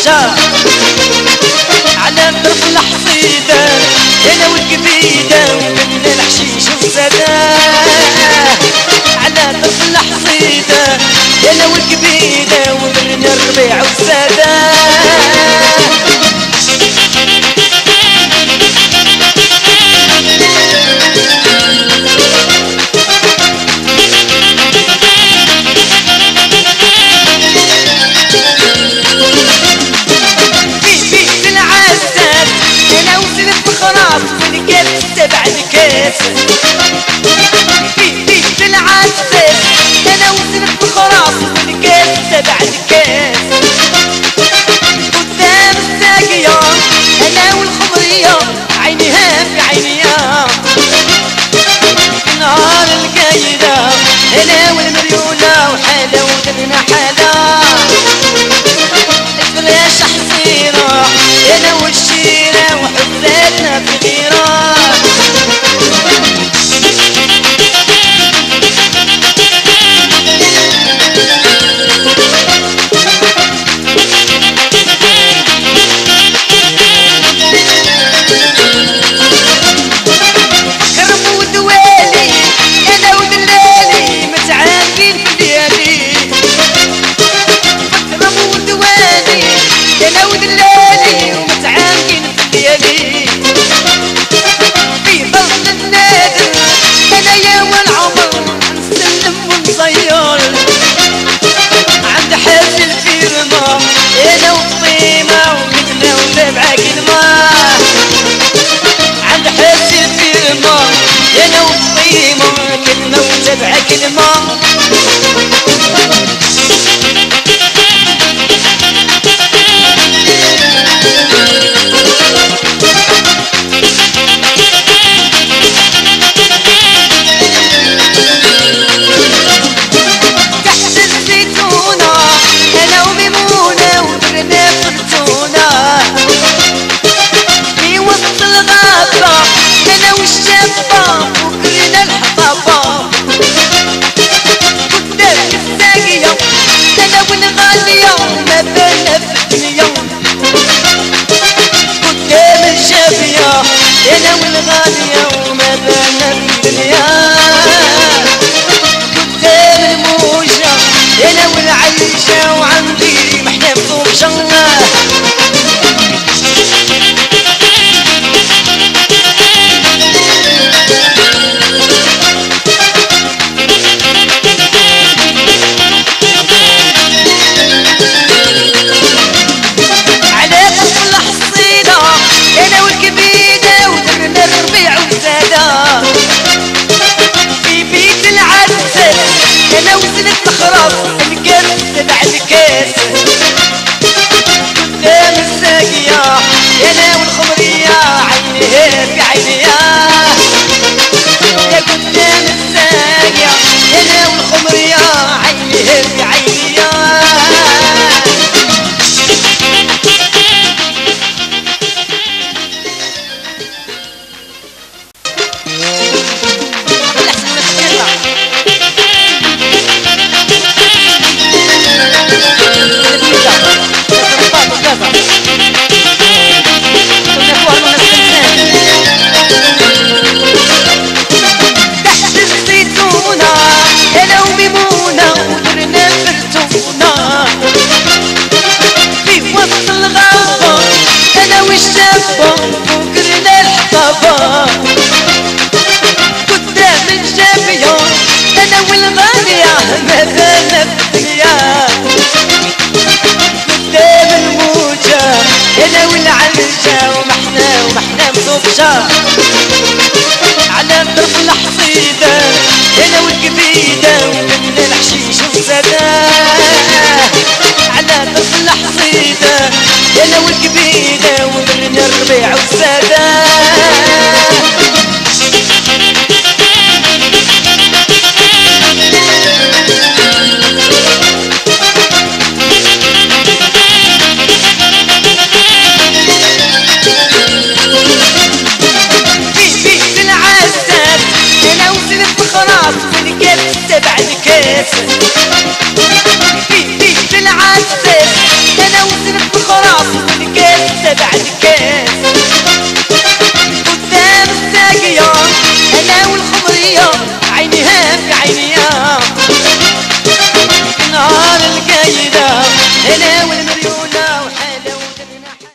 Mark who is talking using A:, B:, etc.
A: وبشار على طرف الحصيدة انا والكبيدة ومن الحشيش وزادة على طرف الحصيدة انا والكبيدة ومن الربيع وزادة تبع الكاس في العساس انا وزنت الخراص والكاس تبع الكاس قدام الساقية انا والخمرية عينيها في عينيها نهار القايدة انا والمريولة وحالة ودرنا حالة الفراش حصيرة انا والشيرة وحباتنا في غيرة كلمة تحت الزيتونة أنا وميمونة ودرنا فرتونة في وسط الغابة أنا والشابة وكلنا الحطابة والغالية ما بينا في الدنيا قدام الجافية انا والغالية وما بينا في الدنيا قدام الموجة انا والعيشة وعندي محنة فوق جنة في بيت العسل انا وزنت الخراص الكاس تبع الكاس قدام الساقية انا والخمرية عينيها في عينيها يا قدام الساقية انا والخمرية عينيها في عينيها تحت الزيتونة انا وميمونة ودرنا فرتونة في وسط الغابة انا والشابة وكلنا الحطابة قدام الجافية انا والغالية ما بينا في الدنيا قدام الموجة انا والعلجة ومحنا مصوبشة على طرف الحصيدة انا والكبيدة ومن الحشيش وزادة على طرف الحصيدة انا والكبيدة ومن الربيع وزادة